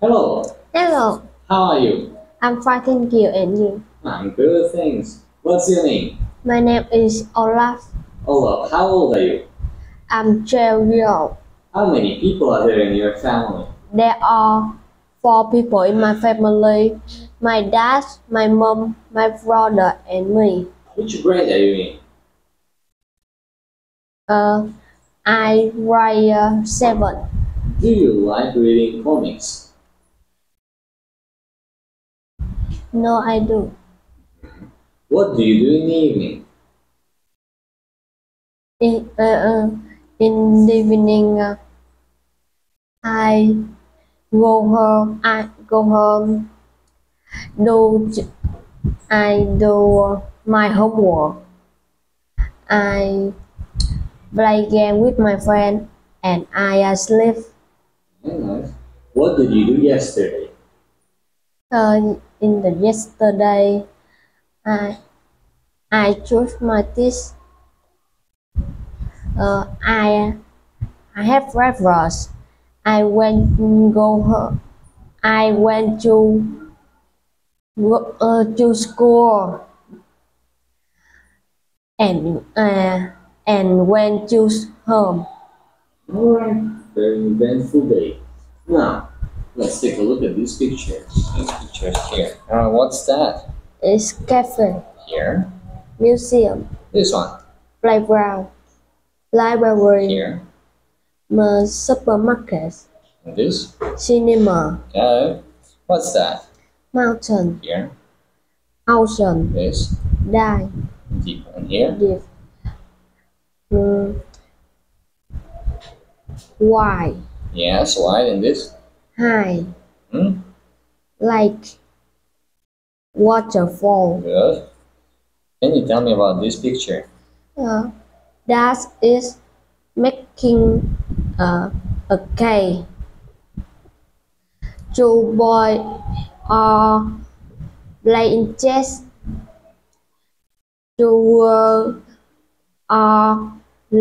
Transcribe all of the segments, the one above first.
Hello, Hello, how are you? I'm fine, thank you, and you? I'm good, thanks. What's your name? My name is Olaf. Olaf, how old are you? I'm 12 years old. How many people are there in your family? There are 4 people in my family. My dad, my mom, my brother, and me. Which grade are you in? I grade 7. Do you like reading comics? No, I do. What do you do in the evening? In the evening, I go home. Do I do my homework. I play game with my friend, and I sleep. Very nice. What did you do yesterday? In the yesterday, I I chose my teeth. I have breakfast. I went go ho- I went to school and went to home. Alright, very eventful day. Now, let's take a look at these pictures. These pictures here. What's that? It's cafe, Here. museum, This one. playground, library, Here. supermarket, And this. cinema, Okay. What's that? mountain, Here. ocean, This. die, Deep. And here. deep, wide, Yes, wide. And this. high, Hmm? like, waterfall. Good. Can you tell me about this picture? That is making a cake. 2 boys are playing chess. 2 girls are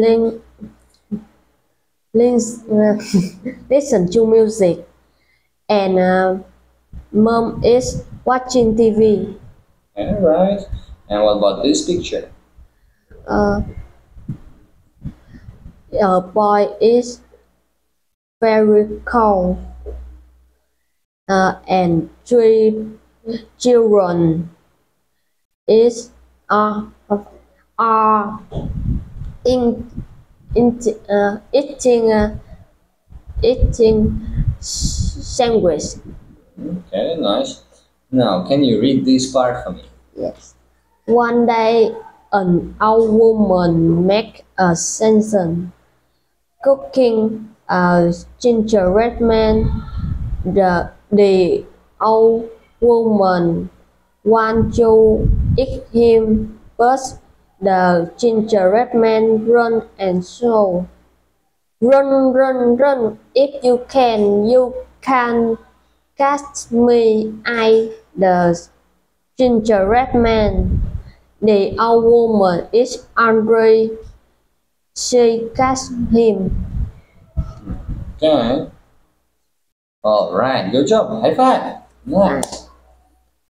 listen to music, and mom is watching TV. Alright. And what about this picture? A boy is very cold, and 3 children is are in, eating sandwich. Okay, nice. Now, can you read this part for me? Yes. One day, an old woman make a sensation cooking a gingerbread man. The old woman want to eat him, but the gingerbread man run and shout, "Run, run, run! If you can catch me, the gingerbread man." The old woman is angry. She catch him. Okay. Alright, good job. High five. Nice.